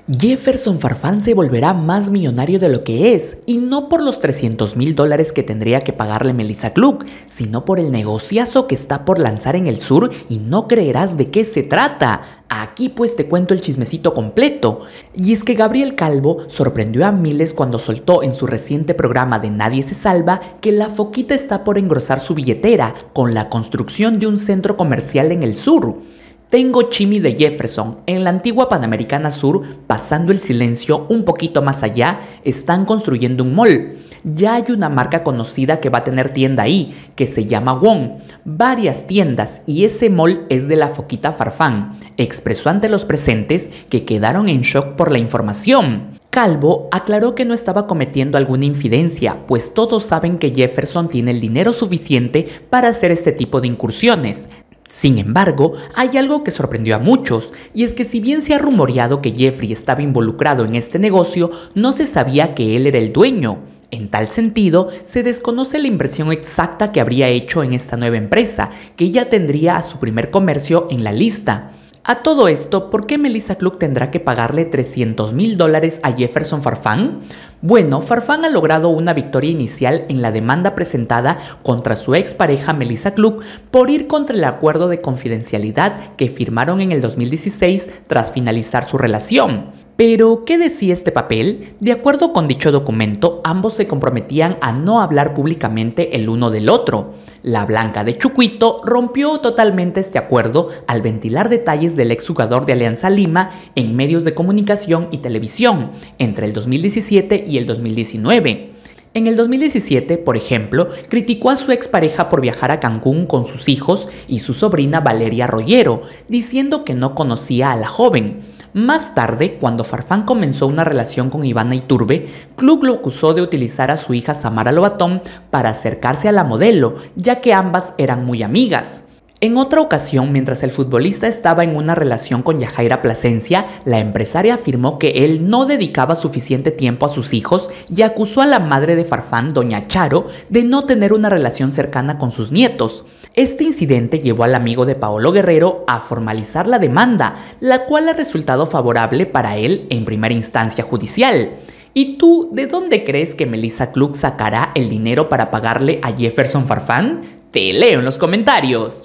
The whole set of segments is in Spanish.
Jefferson Farfán se volverá más millonario de lo que es, y no por los $300,000 que tendría que pagarle Melissa Cluck, sino por el negociazo que está por lanzar en el sur y no creerás de qué se trata. Aquí pues te cuento el chismecito completo. Y es que Gabriel Calvo sorprendió a miles cuando soltó en su reciente programa de Nadie se salva que la foquita está por engrosar su billetera con la construcción de un centro comercial en el sur. Tengo Chimi de Jefferson, en la antigua Panamericana Sur, pasando el silencio un poquito más allá, están construyendo un mall. Ya hay una marca conocida que va a tener tienda ahí, que se llama Wong. Varias tiendas, y ese mall es de la foquita Farfán. Expresó ante los presentes que quedaron en shock por la información. Calvo aclaró que no estaba cometiendo alguna infidencia, pues todos saben que Jefferson tiene el dinero suficiente para hacer este tipo de incursiones. Sin embargo, hay algo que sorprendió a muchos, y es que si bien se ha rumoreado que Jeffrey estaba involucrado en este negocio, no se sabía que él era el dueño. En tal sentido, se desconoce la inversión exacta que habría hecho en esta nueva empresa, que ya tendría a su primer comercio en la lista. A todo esto, ¿por qué Melissa Cluck tendrá que pagarle $300,000 a Jefferson Farfán? Bueno, Farfán ha logrado una victoria inicial en la demanda presentada contra su expareja Melissa Cluck por ir contra el acuerdo de confidencialidad que firmaron en el 2016 tras finalizar su relación. Pero, ¿qué decía este papel? De acuerdo con dicho documento, ambos se comprometían a no hablar públicamente el uno del otro. La Blanca de Chucuito rompió totalmente este acuerdo al ventilar detalles del exjugador de Alianza Lima en medios de comunicación y televisión entre el 2017 y el 2019. En el 2017, por ejemplo, criticó a su expareja por viajar a Cancún con sus hijos y su sobrina Valeria Rollero, diciendo que no conocía a la joven. Más tarde, cuando Farfán comenzó una relación con Ivana Iturbe, Cluck lo acusó de utilizar a su hija Samara Lobatón para acercarse a la modelo, ya que ambas eran muy amigas. En otra ocasión, mientras el futbolista estaba en una relación con Yajaira Plasencia, la empresaria afirmó que él no dedicaba suficiente tiempo a sus hijos y acusó a la madre de Farfán, doña Charo, de no tener una relación cercana con sus nietos. Este incidente llevó al amigo de Paolo Guerrero a formalizar la demanda, la cual ha resultado favorable para él en primera instancia judicial. ¿Y tú, de dónde crees que Melissa Cluck sacará el dinero para pagarle a Jefferson Farfán? Te leo en los comentarios.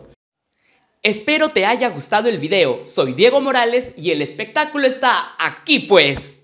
Espero te haya gustado el video. Soy Diego Morales y el espectáculo está aquí pues.